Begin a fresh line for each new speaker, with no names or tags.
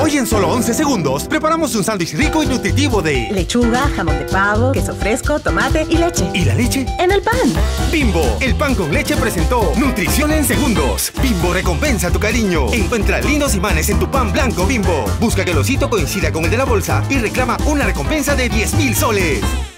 Hoy en solo 11 segundos preparamos un sándwich rico y nutritivo de
lechuga, jamón de pavo, queso fresco, tomate y leche.
¿Y la leche?
En el pan.
Bimbo, el pan con leche presentó Nutrición en segundos. Bimbo recompensa tu cariño. Encuentra lindos imanes en tu pan blanco Bimbo. Busca que el osito coincida con el de la bolsa y reclama una recompensa de 10.000 soles.